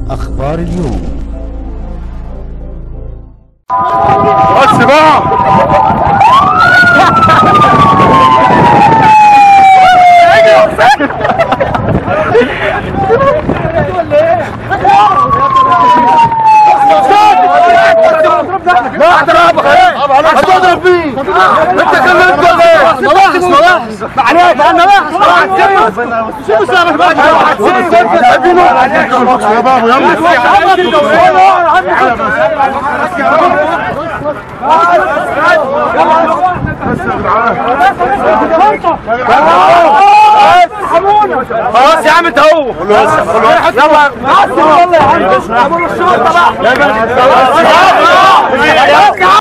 أخبار اليوم. بس بقى هتضرب فيه انت كلمت ولا ايه؟ ملاحظ عليك انا شو صار بقى يا بابا خلاص يا عم انت اهو يلا يلا يا عم